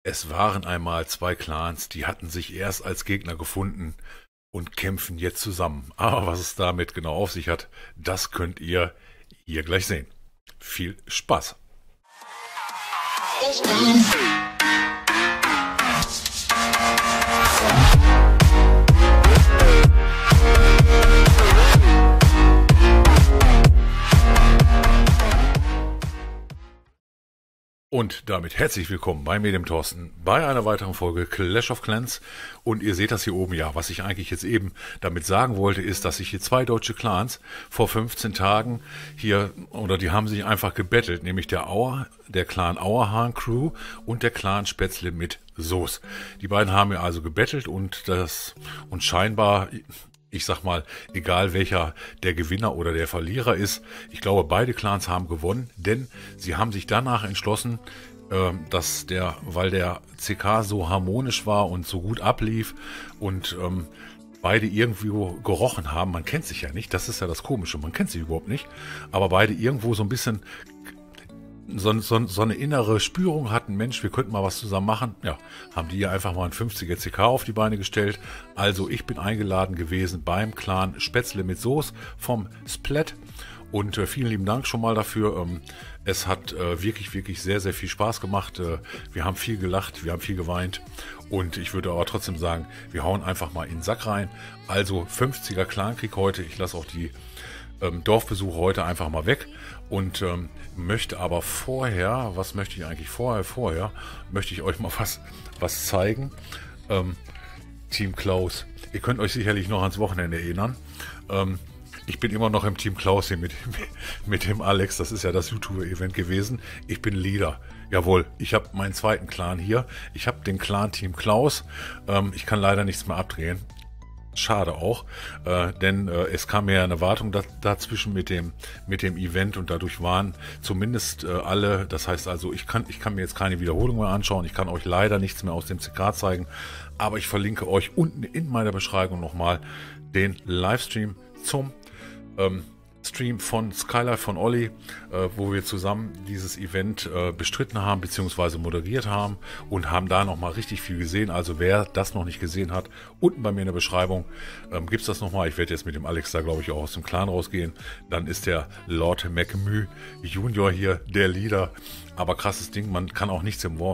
Es waren einmal zwei Clans, die hatten sich erst als Gegner gefunden und kämpfen jetzt zusammen. Aber was es damit genau auf sich hat, das könnt ihr hier gleich sehen. Viel Spaß! Und damit herzlich willkommen bei mir, dem Thorsten, bei einer weiteren Folge Clash of Clans. Und ihr seht das hier oben, ja, was ich eigentlich jetzt eben damit sagen wollte, ist, dass sich hier zwei deutsche Clans vor 15 Tagen hier, oder die haben sich einfach gebettelt, nämlich der Clan Auerhahn Crew und der Clan Spätzle mit Soße. Die beiden haben ja also gebettelt und scheinbar, ich sag mal, egal welcher der Gewinner oder der Verlierer ist, ich glaube, beide Clans haben gewonnen, denn sie haben sich danach entschlossen, weil der CK so harmonisch war und so gut ablief und beide irgendwie gerochen haben. Man kennt sich ja nicht, das ist ja das Komische, man kennt sich überhaupt nicht, aber beide irgendwo so ein bisschen so eine innere Spürung hatten, Mensch, wir könnten mal was zusammen machen. Ja, haben die ja einfach mal ein 50er CK auf die Beine gestellt. Also ich bin eingeladen gewesen beim Clan Spätzle mit Soße vom Splat. Und vielen lieben Dank schon mal dafür. Es hat wirklich, wirklich sehr, sehr viel Spaß gemacht. Wir haben viel gelacht, wir haben viel geweint. Und ich würde aber trotzdem sagen, wir hauen einfach mal in den Sack rein. Also 50er Clankrieg heute. Ich lasse auch die Dorfbesuche heute einfach mal weg und möchte aber vorher, was möchte ich eigentlich vorher möchte ich euch mal was zeigen. Team Klaus, ihr könnt euch sicherlich noch ans Wochenende erinnern. Ich bin immer noch im Team Klaus hier mit dem Alex, das ist ja das YouTuber-Event gewesen. Ich bin Leader. Jawohl, ich habe meinen zweiten Clan hier. Ich habe den Clan Team Klaus. Ich kann leider nichts mehr abdrehen. Schade auch, denn es kam ja eine Wartung dazwischen mit dem Event und dadurch waren zumindest alle, das heißt also, ich kann mir jetzt keine Wiederholung mehr anschauen, ich kann euch leider nichts mehr aus dem CK zeigen, aber ich verlinke euch unten in meiner Beschreibung nochmal den Livestream zum Stream von Skylife von Olli, wo wir zusammen dieses Event bestritten haben bzw. moderiert haben und haben da nochmal richtig viel gesehen. Also wer das noch nicht gesehen hat, unten bei mir in der Beschreibung gibt es das nochmal. Ich werde jetzt mit dem Alex da glaube ich auch aus dem Clan rausgehen. Dann ist der Lord McMü Junior hier der Leader. Aber krasses Ding, man kann auch nichts im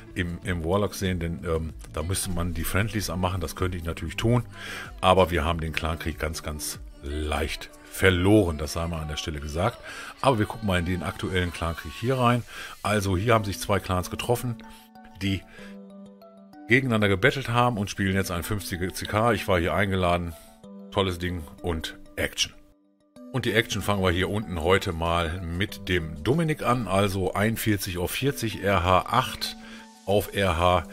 Warlock sehen, denn da müsste man die Friendlies anmachen. Das könnte ich natürlich tun. Aber wir haben den Clankrieg ganz, ganz leicht verloren, das sei mal an der Stelle gesagt. Aber wir gucken mal in den aktuellen Clankrieg hier rein. Also hier haben sich zwei Clans getroffen, die gegeneinander gebettelt haben und spielen jetzt ein 50er CK. Ich war hier eingeladen. Tolles Ding und Action. Und die Action fangen wir hier unten heute mal mit dem Dominik an. Also 41 auf 40, RH8 auf RH7,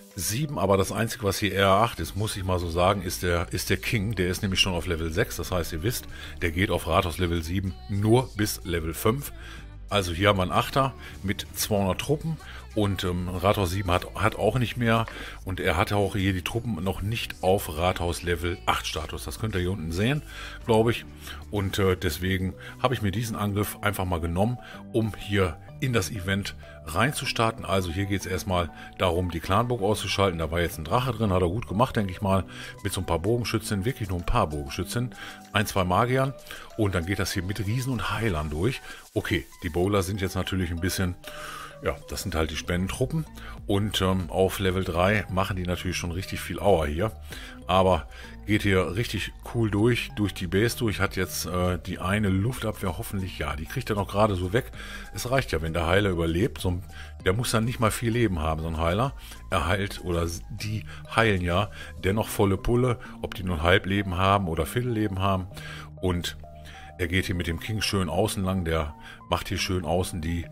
aber das Einzige, was hier RH8 ist, muss ich mal so sagen, ist der King. Der ist nämlich schon auf Level 6, das heißt, ihr wisst, der geht auf Rathaus Level 7 nur bis Level 5. Also hier haben wir einen Achter mit 200 Truppen und Rathaus 7 hat auch nicht mehr und er hatte auch hier die Truppen noch nicht auf Rathaus Level 8 Status. Das könnt ihr hier unten sehen, glaube ich. Und deswegen habe ich mir diesen Angriff einfach mal genommen, um hier in das Event reinzustarten. Also hier geht es erstmal darum, die Clanburg auszuschalten. Da war jetzt ein Drache drin, hat er gut gemacht, denke ich mal, mit so ein paar Bogenschützen, wirklich nur ein paar Bogenschützen, ein, zwei Magiern und dann geht das hier mit Riesen und Heilern durch. Okay, die Bowler sind jetzt natürlich ein bisschen, ja, das sind halt die Spendentruppen und auf Level 3 machen die natürlich schon richtig viel Aua hier, aber geht hier richtig cool durch die Base durch, hat jetzt die eine Luftabwehr hoffentlich, ja, die kriegt er noch gerade so weg. Es reicht ja, wenn der Heiler überlebt, der muss dann nicht mal viel Leben haben, so ein Heiler. Er heilt, oder die heilen ja dennoch volle Pulle, ob die nur ein Halbleben haben oder Viertelleben haben. Und er geht hier mit dem King schön außen lang, der macht hier schön außen die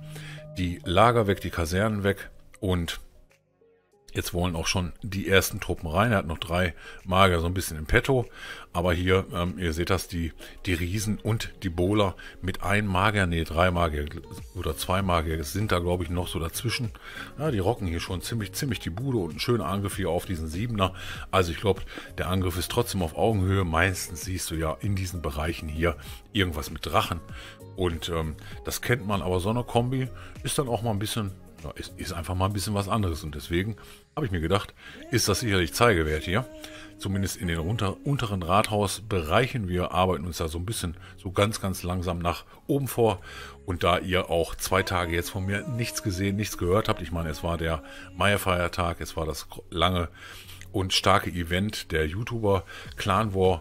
Lager weg, die Kasernen weg und jetzt wollen auch schon die ersten Truppen rein. Er hat noch 3 Magier so ein bisschen im Petto. Aber hier, ihr seht das, die Riesen und die Bowler mit 1 Magier, nee, 3 Magier oder 2 Magier sind da, glaube ich, noch so dazwischen. Ja, die rocken hier schon ziemlich die Bude und ein schöner Angriff hier auf diesen 7er. Also ich glaube, der Angriff ist trotzdem auf Augenhöhe. Meistens siehst du ja in diesen Bereichen hier irgendwas mit Drachen. Und das kennt man, aber so eine Kombi ist dann auch mal ein bisschen ja, ist einfach mal ein bisschen was anderes. Und deswegen habe ich mir gedacht, ist das sicherlich Zeigewert hier. Zumindest in den unteren Rathausbereichen. Wir arbeiten uns da so ein bisschen so ganz, ganz langsam nach oben vor. Und da ihr auch 2 Tage jetzt von mir nichts gesehen, nichts gehört habt, ich meine, es war der Meierfeiertag, es war das lange und starke Event der YouTuber Clan War,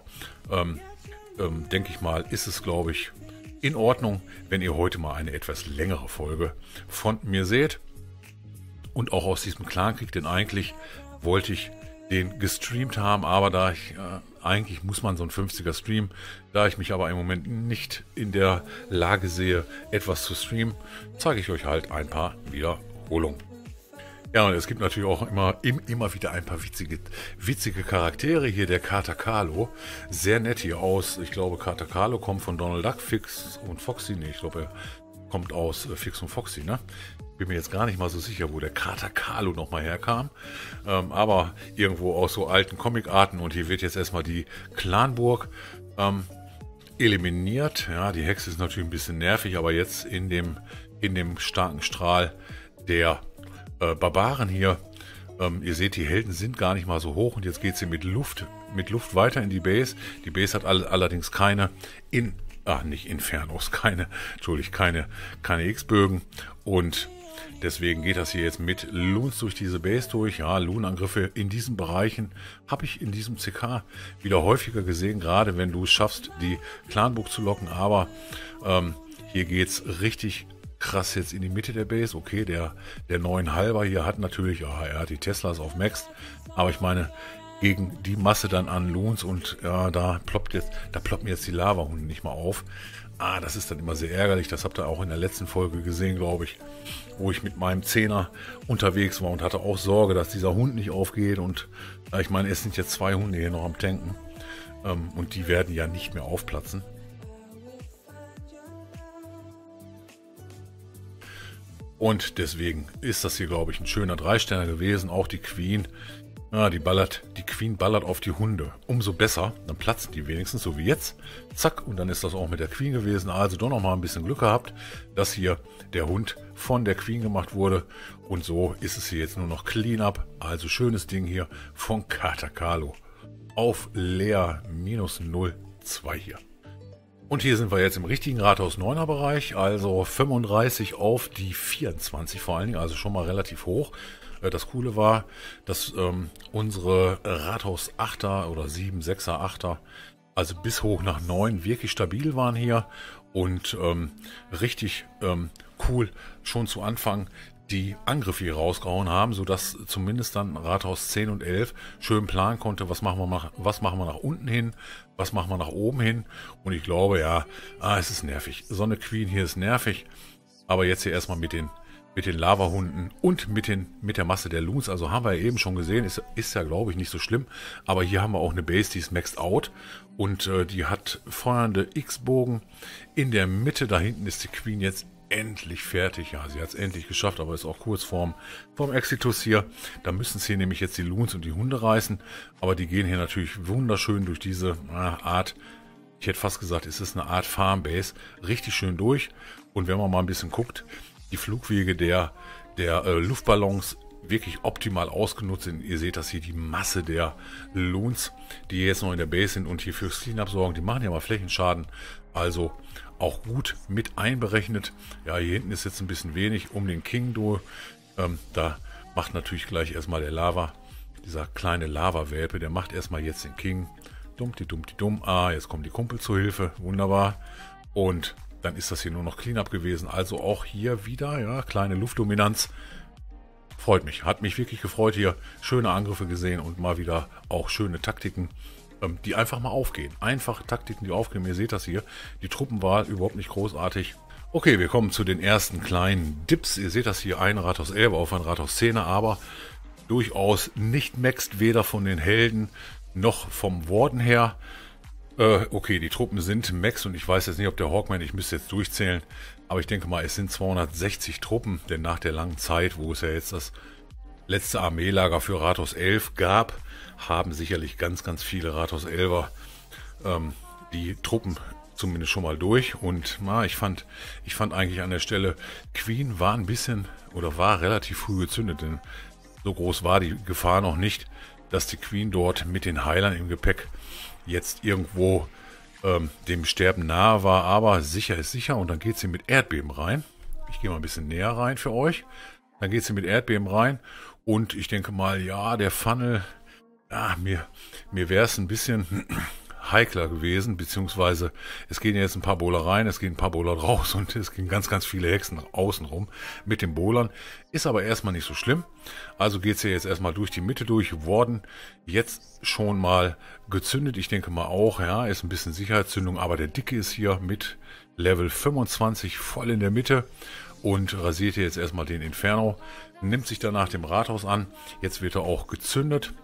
denke ich mal, ist es, glaube ich, in Ordnung, wenn ihr heute mal eine etwas längere Folge von mir seht. Und auch aus diesem Clankrieg, denn eigentlich wollte ich den gestreamt haben, aber da ich, eigentlich muss man so ein 50er streamen, da ich mich aber im Moment nicht in der Lage sehe, etwas zu streamen, zeige ich euch halt ein paar Wiederholungen. Ja, und es gibt natürlich auch immer wieder ein paar witzige Charaktere. Hier der Kater Carlo. Sehr nett hier aus. Ich glaube, Kater Carlo kommt von Donald Duck, Fix und Foxy. Nee, ich glaube, er kommt aus Fix und Foxy, ne? Bin mir jetzt gar nicht mal so sicher, wo der Kater Carlo nochmal herkam. Aber irgendwo aus so alten Comicarten. Und hier wird jetzt erstmal die Clanburg eliminiert. Ja, die Hexe ist natürlich ein bisschen nervig, aber jetzt in dem starken Strahl der Barbaren hier. Ihr seht, die Helden sind gar nicht mal so hoch und jetzt geht sie mit Luft weiter in die Base. Die Base hat allerdings keine nicht Infernos, keine X-Bögen und deswegen geht das hier jetzt mit Loons durch diese Base durch. Ja, Loon-Angriffe in diesen Bereichen habe ich in diesem CK wieder häufiger gesehen, gerade wenn du es schaffst, die Clanburg zu locken, aber hier geht's richtig krass jetzt in die Mitte der Base. Okay, der 9,5er hier hat natürlich, er hat die Teslas auf Max, aber ich meine, gegen die Masse dann an Loons und da ploppen jetzt die Lava-Hunde nicht mal auf. Das ist dann immer sehr ärgerlich. Das habt ihr auch in der letzten Folge gesehen, glaube ich, wo ich mit meinem 10er unterwegs war und hatte auch Sorge, dass dieser Hund nicht aufgeht. Und ich meine, es sind jetzt 2 Hunde hier noch am Tanken und die werden ja nicht mehr aufplatzen. Und deswegen ist das hier, glaube ich, ein schöner 3-Sterner gewesen. Auch die Queen, die Queen ballert auf die Hunde. Umso besser, dann platzen die wenigstens, so wie jetzt. Zack, und dann ist das auch mit der Queen gewesen. Also doch noch mal ein bisschen Glück gehabt, dass hier der Hund von der Queen gemacht wurde. Und so ist es hier jetzt nur noch Cleanup. Also schönes Ding hier von Kater Carlo auf Leer -02 hier. Und hier sind wir jetzt im richtigen Rathaus 9er Bereich, also 35 auf die 24 vor allen Dingen, also schon mal relativ hoch. Das Coole war, dass unsere Rathaus 8er oder 7, 6er, 8er, also bis hoch nach 9 wirklich stabil waren hier und richtig cool schon zu Anfang die Angriffe hier rausgehauen haben, sodass zumindest dann Rathaus 10 und 11 schön planen konnte, was machen wir nach unten hin, was machen wir nach oben hin. Und ich glaube, es ist nervig. So eine Queen hier ist nervig, aber jetzt hier erstmal mit den Lavahunden und mit der Masse der Loons, also haben wir ja eben schon gesehen, ist ja, glaube ich, nicht so schlimm, aber hier haben wir auch eine Base, die ist maxed out und die hat feuernde X-Bogen in der Mitte, da hinten ist die Queen jetzt endlich fertig. Ja, sie hat es endlich geschafft, aber ist auch kurz vorm Exitus hier. Da müssen sie nämlich jetzt die Loons und die Hunde reißen, aber die gehen hier natürlich wunderschön durch diese Art, ich hätte fast gesagt, es ist eine Art Farmbase, richtig schön durch. Und wenn man mal ein bisschen guckt, die Flugwege der Luftballons wirklich optimal ausgenutzt sind. Ihr seht das hier, die Masse der Loons, die jetzt noch in der Base sind und hier fürs Cleanup sorgen, die machen ja mal Flächenschaden. Also auch gut mit einberechnet. Ja, hier hinten ist jetzt ein bisschen wenig um den King durch. Da macht natürlich gleich erstmal dieser kleine Lava-Welpe, der macht erstmal jetzt den King. Dumm. Jetzt kommen die Kumpel zur Hilfe. Wunderbar. Und dann ist das hier nur noch Cleanup gewesen. Also auch hier wieder, kleine Luftdominanz. Freut mich. Hat mich wirklich gefreut hier. Schöne Angriffe gesehen und mal wieder auch schöne Taktiken, die einfach mal aufgehen. Einfach Taktiken, die aufgehen. Ihr seht das hier. Die Truppenwahl überhaupt nicht großartig. Okay, wir kommen zu den ersten kleinen Dips. Ihr seht das hier, ein Rathaus 11 auf ein Rathaus 10er, aber durchaus nicht maxed, weder von den Helden noch vom Warden her. Okay, die Truppen sind max und ich weiß jetzt nicht, ob der Hawkman, ich müsste jetzt durchzählen, aber ich denke mal, es sind 260 Truppen, denn nach der langen Zeit, wo es ja jetzt das letzte Armeelager für Rathaus 11 gab, haben sicherlich ganz viele Rathaus 11er die Truppen zumindest schon mal durch. Und ich fand eigentlich an der Stelle, Queen war ein bisschen oder war relativ früh gezündet, denn so groß war die Gefahr noch nicht, dass die Queen dort mit den Heilern im Gepäck jetzt irgendwo dem Sterben nahe war. Aber sicher ist sicher, und dann geht sie mit Erdbeben rein. Ich gehe mal ein bisschen näher rein für euch. Dann geht sie mit Erdbeben rein und ich denke mal, ja, der Funnel, ja, mir wäre es ein bisschen heikler gewesen, beziehungsweise es gehen jetzt ein paar Bowler rein, es gehen ein paar Bowler raus und es gehen ganz, ganz viele Hexen außen rum mit den Bowlern. Ist aber erstmal nicht so schlimm. Also geht es ja jetzt erstmal durch die Mitte durch, worden jetzt schon mal gezündet. Ich denke mal auch, ja, ist ein bisschen Sicherheitszündung, aber der Dicke ist hier mit Level 25 voll in der Mitte und rasiert jetzt erstmal den Inferno, nimmt sich danach dem Rathaus an. Jetzt wird er auch gezündet,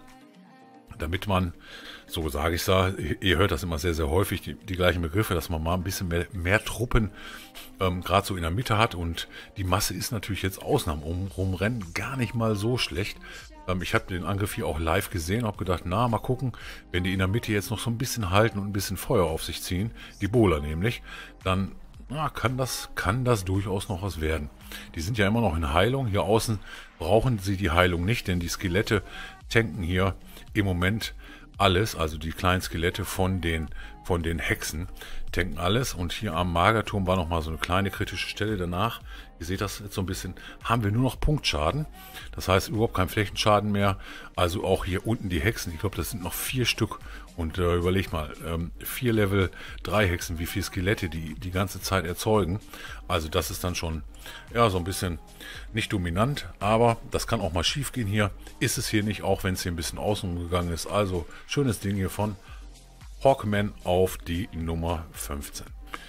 damit man, so sage ich es, ihr hört das immer sehr, sehr häufig, die gleichen Begriffe, dass man mal ein bisschen mehr Truppen gerade so in der Mitte hat. Und die Masse ist natürlich jetzt außen am Rumrennen gar nicht mal so schlecht. Ich habe den Angriff hier auch live gesehen, habe gedacht, na, mal gucken, wenn die in der Mitte jetzt noch so ein bisschen halten und ein bisschen Feuer auf sich ziehen, die Bowler nämlich, dann kann das durchaus noch was werden. Die sind ja immer noch in Heilung. Hier außen brauchen sie die Heilung nicht, denn die Skelette tanken hier im Moment alles, also die kleinen Skelette von den Hexen tanken alles. Und hier am Magerturm war nochmal so eine kleine kritische Stelle danach. Ihr seht das jetzt so ein bisschen, haben wir nur noch Punktschaden. Das heißt überhaupt kein Flächenschaden mehr. Also auch hier unten die Hexen, ich glaube das sind noch 4 Stück. Und überlegt mal, 4 Level 3 Hexen, wie viele Skelette die ganze Zeit erzeugen. Also das ist dann schon, ja, so ein bisschen nicht dominant. Aber das kann auch mal schief gehen hier. Ist es hier nicht, auch wenn es hier ein bisschen außen gegangen ist. Also schönes Ding hier von Hawkman auf die Nummer 15.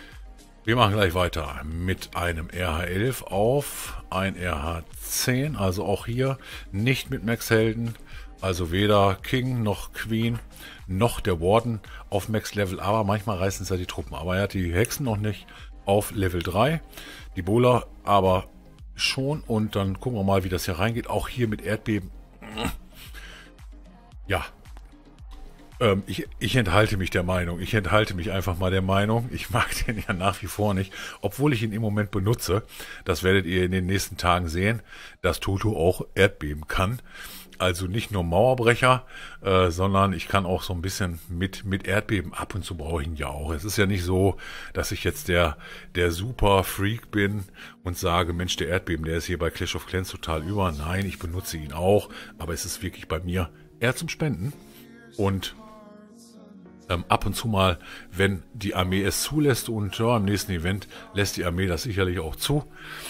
Wir machen gleich weiter mit einem RH11 auf ein RH10. Also auch hier nicht mit Max-Helden. Also weder King noch Queen noch der Warden auf Max-Level. Aber manchmal reißen es ja die Truppen. Aber er hat die Hexen noch nicht auf Level 3. Die Bowler aber schon. Und dann gucken wir mal, wie das hier reingeht. Auch hier mit Erdbeben. Ja. Ich enthalte mich der Meinung. Ich enthalte mich einfach mal der Meinung. Ich mag den ja nach wie vor nicht, obwohl ich ihn im Moment benutze. Das werdet ihr in den nächsten Tagen sehen, dass Toto auch Erdbeben kann. Also nicht nur Mauerbrecher, sondern ich kann auch so ein bisschen mit Erdbeben, ab und zu brauche ich ihn ja auch. Es ist ja nicht so, dass ich jetzt der super Freak bin und sage, Mensch, der Erdbeben, der ist hier bei Clash of Clans total über. Nein, ich benutze ihn auch, aber es ist wirklich bei mir eher zum Spenden. Und ab und zu mal, wenn die Armee es zulässt, und ja, im nächsten Event lässt die Armee das sicherlich auch zu,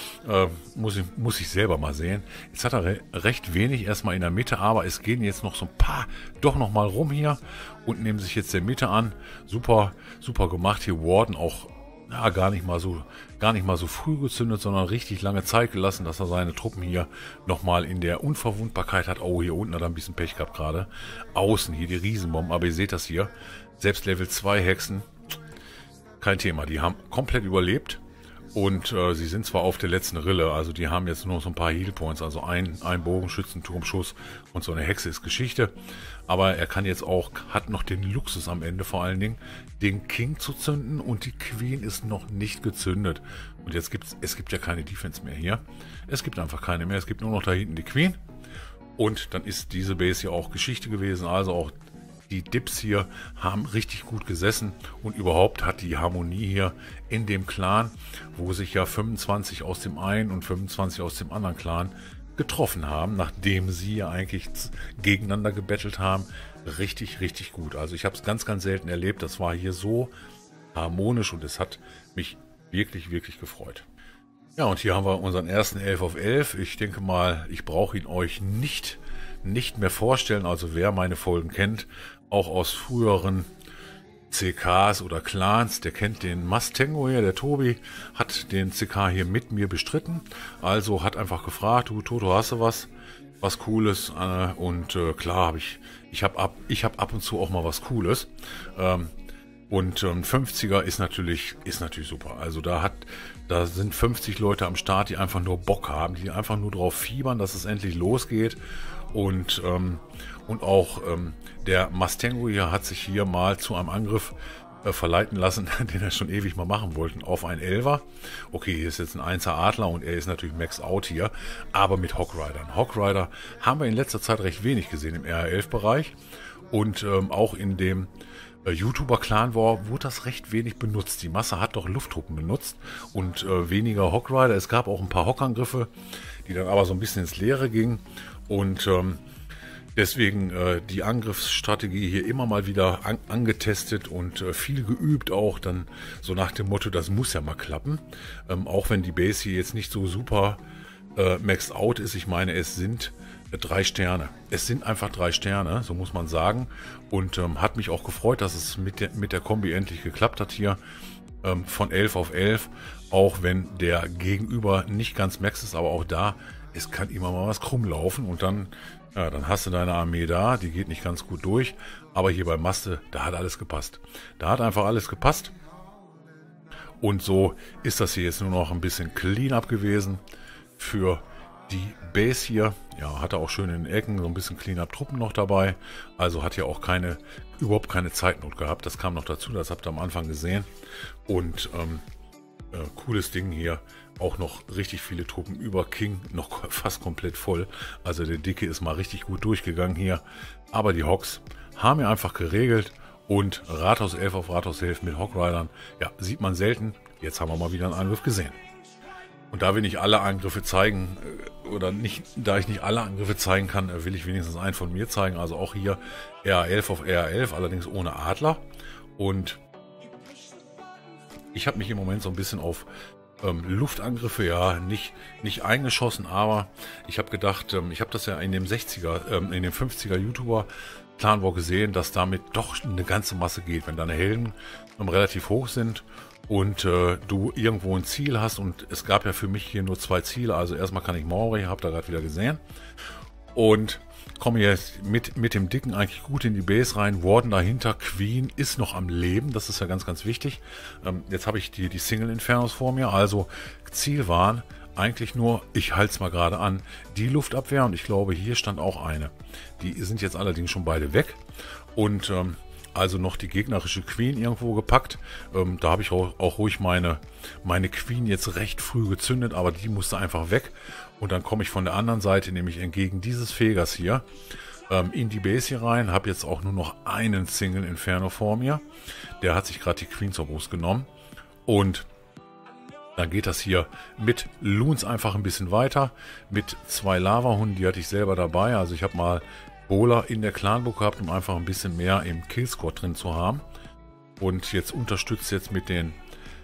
muss ich selber mal sehen. Jetzt hat er recht wenig erstmal in der Mitte, aber es gehen jetzt noch so ein paar doch noch mal rum hier und nehmen sich jetzt der Mitte an. Super, super gemacht. Hier Warden auch gar nicht mal so früh gezündet, sondern richtig lange Zeit gelassen, dass er seine Truppen hier nochmal in der Unverwundbarkeit hat. Oh, hier unten hat er ein bisschen Pech gehabt gerade. Außen hier die Riesenbomben, aber ihr seht das hier. Selbst Level 2 Hexen, kein Thema. Die haben komplett überlebt und sie sind zwar auf der letzten Rille, also die haben jetzt nur so ein paar Healpoints, also ein Bogenschützenturmschuss und so eine Hexe ist Geschichte. Aber er kann jetzt auch, hat noch den Luxus am Ende vor allen Dingen, den King zu zünden und die Queen ist noch nicht gezündet. Und jetzt es gibt ja keine Defense mehr hier. Es gibt einfach keine mehr, es gibt nur noch da hinten die Queen. Und dann ist diese Base hier auch Geschichte gewesen, also auch die Dips hier haben richtig gut gesessen und überhaupt hat die Harmonie hier in dem Clan, wo sich ja 25 aus dem einen und 25 aus dem anderen Clan getroffen haben, nachdem sie ja eigentlich gegeneinander gebettelt haben, richtig, richtig gut. Also ich habe es ganz, ganz selten erlebt. Das war hier so harmonisch und es hat mich wirklich, wirklich gefreut. Ja, und hier haben wir unseren ersten 11 auf 11. Ich denke mal, ich brauche ihn euch nicht mehr vorstellen. Also wer meine Folgen kennt, auch aus früheren CKs oder Clans, der kennt den Mastengo hier, der Tobi hat den CK hier mit mir bestritten, also hat einfach gefragt, du Toto, hast du was Cooles? Und klar habe ich habe ab und zu auch mal was Cooles. Und 50er ist natürlich super. Also da sind 50 Leute am Start, die einfach nur Bock haben, die einfach nur drauf fiebern, dass es endlich losgeht. Und auch der Mastengo hier hat sich hier mal zu einem Angriff verleiten lassen, den er schon ewig mal machen wollten, auf ein Elfer. Okay, hier ist jetzt ein 1er Adler und er ist natürlich Max Out hier, aber mit Hawkridern. Hawkrider haben wir in letzter Zeit recht wenig gesehen im RR11-Bereich und auch in dem YouTuber-Clan War wurde das recht wenig benutzt. Die Masse hat doch Lufttruppen benutzt und weniger Hawkrider. Es gab auch ein paar Hawkangriffe, die dann aber so ein bisschen ins Leere gingen und deswegen die Angriffsstrategie hier immer mal wieder angetestet und viel geübt auch, dann so nach dem Motto, das muss ja mal klappen. Auch wenn die Base hier jetzt nicht so super maxed out ist, ich meine, es sind 3 Sterne. Es sind einfach 3 Sterne, so muss man sagen. Und hat mich auch gefreut, dass es mit der Kombi endlich geklappt hat hier. Von 11 auf 11, auch wenn der Gegenüber nicht ganz max ist, aber auch da, es kann immer mal was krumm laufen und dann hast du deine Armee da, die geht nicht ganz gut durch, aber hier bei Maste, da hat alles gepasst. Da hat einfach alles gepasst und so ist das hier jetzt nur noch ein bisschen Cleanup gewesen für die Base hier. Ja, hatte auch schön in den Ecken so ein bisschen Cleanup-Truppen noch dabei, also hat ja auch überhaupt keine Zeitnot gehabt, das kam noch dazu, das habt ihr am Anfang gesehen und cooles Ding hier. Auch noch richtig viele Truppen über King, noch fast komplett voll. Also der Dicke ist mal richtig gut durchgegangen hier. Aber die Hawks haben ja einfach geregelt. Und Rathaus 11 auf Rathaus 11 mit Hawkridern, ja, sieht man selten. Jetzt haben wir mal wieder einen Angriff gesehen. Und da wir nicht alle Angriffe zeigen, da ich nicht alle Angriffe zeigen kann, will ich wenigstens einen von mir zeigen. Also auch hier RA11 auf RA11, allerdings ohne Adler. Und ich habe mich im Moment so ein bisschen auf Luftangriffe, ja, nicht eingeschossen, aber ich habe gedacht, ich habe das ja in dem 50er YouTuber Clan War gesehen, dass damit doch eine ganze Masse geht, wenn deine Helden relativ hoch sind und du irgendwo ein Ziel hast und es gab ja für mich hier nur 2 Ziele, also erstmal kann ich Mauer, habt ihr gerade wieder gesehen und komme jetzt mit dem Dicken eigentlich gut in die Base rein. Warden dahinter, Queen ist noch am Leben, das ist ja ganz, ganz wichtig. Jetzt habe ich die Single Infernos vor mir, also Ziel waren eigentlich nur, ich halte es mal gerade an, die Luftabwehr und ich glaube, hier stand auch eine. Die sind jetzt allerdings schon beide weg und also noch die gegnerische Queen irgendwo gepackt. Da habe ich auch ruhig meine Queen jetzt recht früh gezündet, aber die musste einfach weg. Und dann komme ich von der anderen Seite, nämlich entgegen dieses Fegers hier, in die Base hier rein. Habe jetzt auch nur noch einen Single Inferno vor mir. Der hat sich gerade die Queen zur Brust genommen. Und dann geht das hier mit Loons einfach ein bisschen weiter. Mit 2 Lava-Hunden, die hatte ich selber dabei. Also ich habe mal Bowler in der Clanbook gehabt, um einfach ein bisschen mehr im Killscore drin zu haben. Und jetzt unterstützt jetzt mit den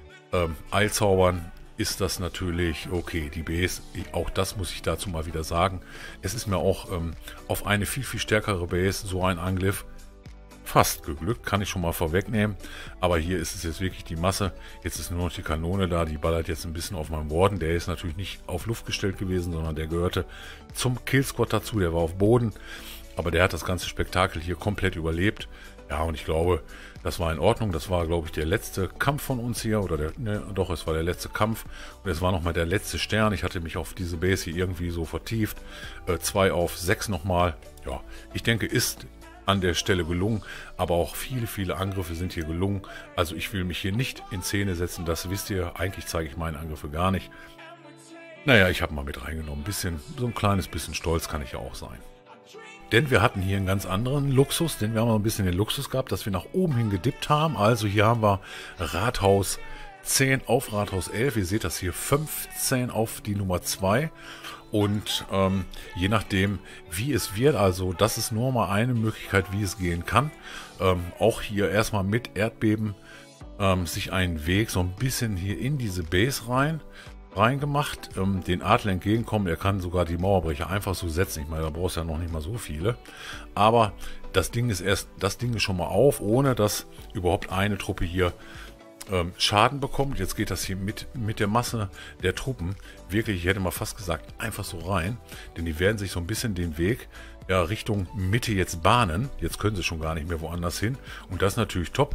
Eilzaubern ist das natürlich okay. Die Base, auch das muss ich dazu mal wieder sagen. Es ist mir auch auf eine viel, viel stärkere Base so ein Angriff fast geglückt, kann ich schon mal vorwegnehmen. Aber hier ist es jetzt wirklich die Masse. Jetzt ist nur noch die Kanone da, die ballert jetzt ein bisschen auf meinem Warden. Der ist natürlich nicht auf Luft gestellt gewesen, sondern der gehörte zum Killsquad dazu. Der war auf Boden. Aber der hat das ganze Spektakel hier komplett überlebt. Ja, und ich glaube, das war in Ordnung. Das war, glaube ich, der letzte Kampf von uns hier. Es war der letzte Kampf. Und es war nochmal der letzte Stern. Ich hatte mich auf diese Base hier irgendwie so vertieft. 2 auf 6 nochmal. Ja, ich denke, ist an der Stelle gelungen. Aber auch viele, viele Angriffe sind hier gelungen. Also ich will mich hier nicht in Szene setzen. Das wisst ihr. Eigentlich zeige ich meine Angriffe gar nicht. Naja, ich habe mal mit reingenommen. So ein kleines bisschen stolz kann ich ja auch sein. Denn wir hatten hier einen ganz anderen Luxus, denn wir haben ein bisschen den Luxus gehabt, dass wir nach oben hin gedippt haben. Also hier haben wir Rathaus 10 auf Rathaus 11. Ihr seht das hier 15 auf die Nummer 2. Und je nachdem, wie es wird, also das ist nur mal eine Möglichkeit, wie es gehen kann. Auch hier erstmal mit Erdbeben sich einen Weg so ein bisschen hier in diese Base reingemacht, den Adler entgegenkommen. Er kann sogar die Mauerbrecher einfach so setzen. Ich meine, da brauchst du ja noch nicht mal so viele. Aber das Ding ist schon mal auf, ohne dass überhaupt eine Truppe hier Schaden bekommt. Jetzt geht das hier mit der Masse der Truppen wirklich, ich hätte mal fast gesagt, einfach so rein. Denn die werden sich so ein bisschen den Weg Richtung Mitte jetzt bahnen. Jetzt können sie schon gar nicht mehr woanders hin. Und das ist natürlich top.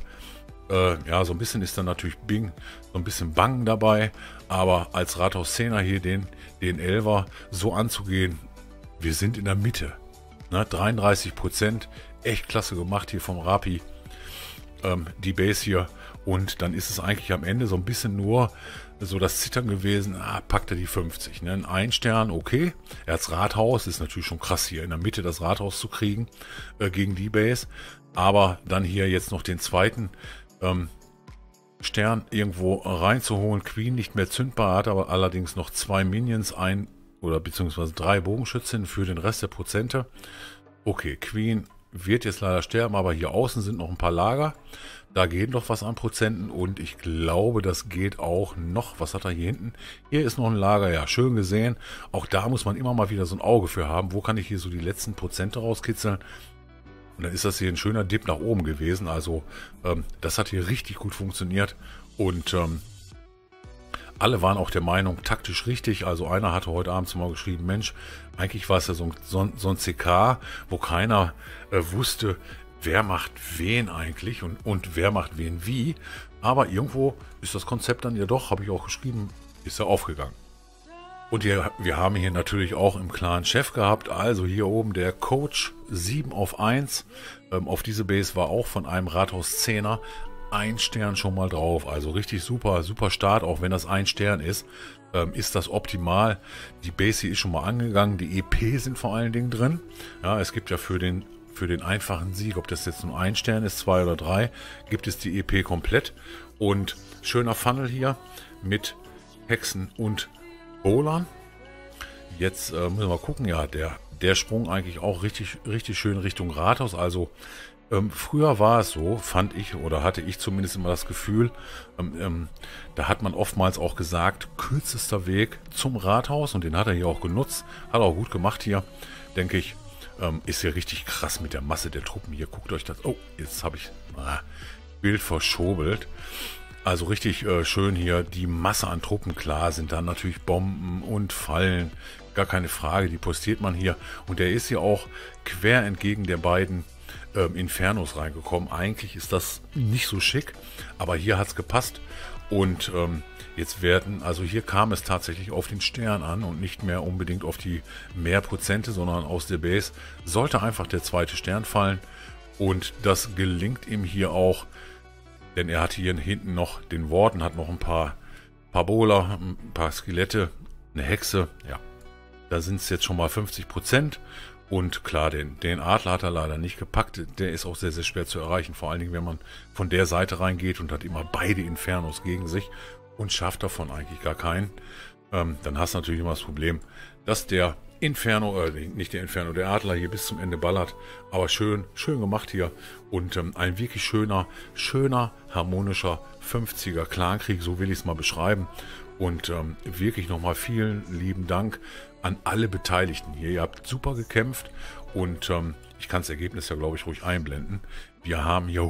Ja, so ein bisschen ist dann natürlich so ein bisschen Bangen dabei, aber als Rathaus 10er hier den 11er so anzugehen, wir sind in der Mitte, ne? 33%, echt klasse gemacht hier vom Rapi. die Base hier. Und dann ist es eigentlich am Ende so ein bisschen nur so das Zittern gewesen, packt er die 50. Ne? Ein Stern, okay. Er hat's Rathaus, ist natürlich schon krass hier in der Mitte das Rathaus zu kriegen gegen die Base. Aber dann hier jetzt noch den zweiten Stern irgendwo reinzuholen. Queen nicht mehr zündbar, hat aber allerdings noch 2 Minions, beziehungsweise 3 Bogenschützen für den Rest der Prozente. Okay, Queen wird jetzt leider sterben, aber hier außen sind noch ein paar Lager. Da geht noch was an Prozenten und ich glaube, das geht auch noch. Was hat er hier hinten? Hier ist noch ein Lager, ja, schön gesehen. Auch da muss man immer mal wieder so ein Auge für haben. Wo kann ich hier so die letzten Prozente rauskitzeln? Und dann ist das hier ein schöner Dip nach oben gewesen. Also das hat hier richtig gut funktioniert und alle waren auch der Meinung, taktisch richtig. Also einer hatte heute Abend mal geschrieben, Mensch, eigentlich war es ja so ein CK, wo keiner wusste, wer macht wen eigentlich und wer macht wen wie. Aber irgendwo ist das Konzept dann ja doch, habe ich auch geschrieben, ist ja aufgegangen. Und wir haben hier natürlich auch im Clan Chef gehabt, also hier oben der Coach 7 auf 1. Auf diese Base war auch von einem Rathaus 10er ein Stern schon mal drauf. Also richtig super, super Start, auch wenn das ein Stern ist, ist das optimal. Die Base hier ist schon mal angegangen, die EP sind vor allen Dingen drin. Ja, es gibt ja für den einfachen Sieg, ob das jetzt nur ein Stern ist, 2 oder 3, gibt es die EP komplett. Und schöner Funnel hier mit Hexen und Bowlern. Jetzt müssen wir mal gucken, ja, der Sprung eigentlich auch richtig, richtig schön Richtung Rathaus. Also früher war es so, fand ich, oder hatte ich zumindest immer das Gefühl, da hat man oftmals auch gesagt, kürzester Weg zum Rathaus, und den hat er hier auch genutzt, hat er auch gut gemacht hier, denke ich. Ist ja richtig krass mit der Masse der Truppen hier. Guckt euch das. Oh, jetzt habe ich Bild verschobelt. Also richtig schön hier die Masse an Truppen. Klar sind dann natürlich Bomben und Fallen. Gar keine Frage. Die postiert man hier. Und der ist hier auch quer entgegen der beiden Infernos reingekommen. Eigentlich ist das nicht so schick. Aber hier hat es gepasst. Und also hier kam es tatsächlich auf den Stern an und nicht mehr unbedingt auf die mehr Prozente, sondern aus der Base sollte einfach der zweite Stern fallen. Und das gelingt ihm hier auch, denn er hat hier hinten noch den Warden, hat noch ein paar Bowler, ein paar Skelette, eine Hexe. Ja, da sind es jetzt schon mal 50%. Und klar, den Adler hat er leider nicht gepackt. Der ist auch sehr, sehr schwer zu erreichen. Vor allen Dingen, wenn man von der Seite reingeht und hat immer beide Infernos gegen sich und schafft davon eigentlich gar keinen. Dann hast du natürlich immer das Problem, dass der Inferno, nicht der Inferno, der Adler hier bis zum Ende ballert. Aber schön gemacht hier. Und ein wirklich schöner, harmonischer 50er Clankrieg, so will ich es mal beschreiben. Und wirklich nochmal vielen lieben Dank an alle Beteiligten hier. Ihr habt super gekämpft und ich kann das Ergebnis ja, glaube ich, ruhig einblenden. Wir haben hier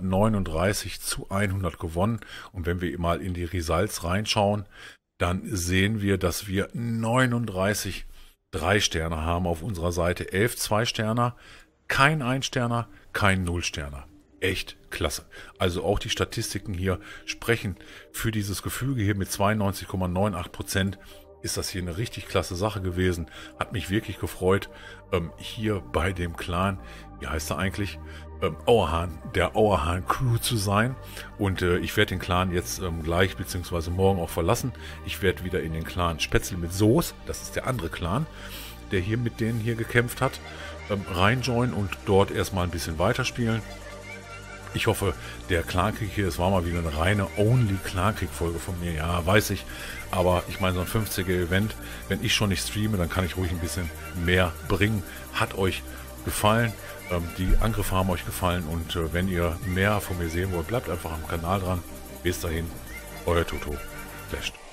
139-100 gewonnen und wenn wir mal in die Results reinschauen, dann sehen wir, dass wir 39 3-Sterner haben auf unserer Seite, 11 2-Sterner, kein 1-Sterner, kein 0-Sterner. Echt klasse. Also auch die Statistiken hier sprechen für dieses Gefüge hier mit 92,98%. Ist das hier eine richtig klasse Sache gewesen. Hat mich wirklich gefreut, hier bei dem Clan, wie heißt er eigentlich, Auerhahn, der Auerhahn Crew zu sein. Und ich werde den Clan jetzt gleich bzw. morgen auch verlassen. Ich werde wieder in den Clan Spätzle mit Soße, das ist der andere Clan, der hier mit denen hier gekämpft hat, reinjoinen und dort erstmal ein bisschen weiterspielen. Ich hoffe, der Clankrieg hier, es war mal wieder eine reine Only-Clankrieg-Folge von mir. Ja, weiß ich. Aber ich meine, so ein 50er-Event, wenn ich schon nicht streame, dann kann ich ruhig ein bisschen mehr bringen. Hat euch gefallen. Die Angriffe haben euch gefallen. Und wenn ihr mehr von mir sehen wollt, bleibt einfach am Kanal dran. Bis dahin, euer Toto. Flasht.